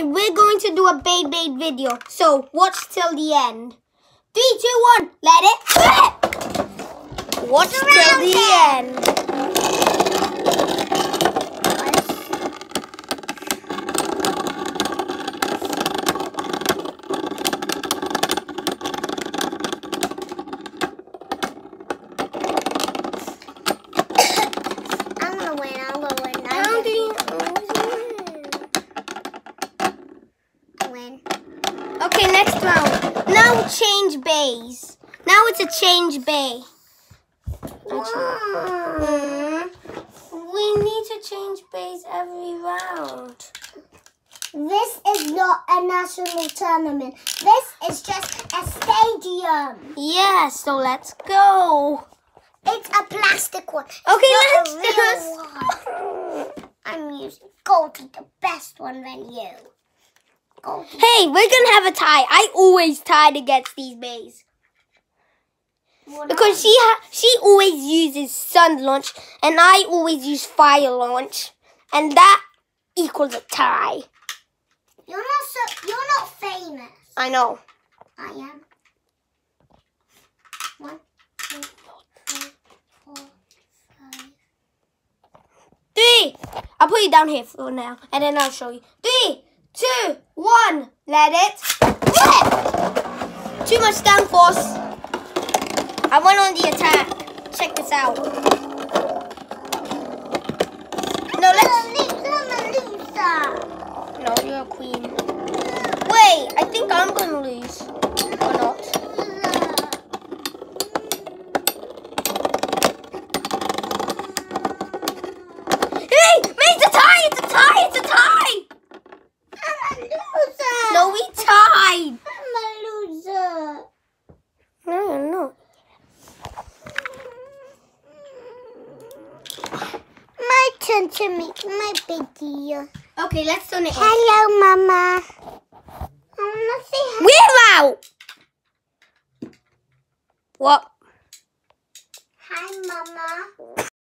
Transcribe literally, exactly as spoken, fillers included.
Okay, we're going to do a Beyblade video. So watch till the end. Three, two, one, let it rip! Watch till the end. I'm gonna win. I'm gonna win. I'm How do you win. Okay, next round. Now change bays. Now it's a change bay. Mm. We need to change bays every round. This is not a national tournament. This is just a stadium. Yeah, so let's go. It's a plastic one. Okay, It's let's not a real one. I'm using Goldie, the best one than you. Goldie. Hey, we're gonna have a tie. I always tied against these bays. What Because she ha she always uses sun launch and I always use fire launch. And that equals a tie. You're not so you're not famous. I know. I am. One, two, three, four, five. Three. I'll put you down here for now and then I'll show you. Three, two, one. Let it rip. Too much downforce. I went on the attack. Check this out. No, let's... No, you're a queen. Wait, I think I'm going to lose. Or not. Hey, it's a tie! It's a tie! It's a tie! I'm a loser. No, we tied. I'm a loser. No, you're not. My turn to make my video. Okay, let's turn it on. Hello, Mama. I want to say hi. We're out! What? Hi, Mama.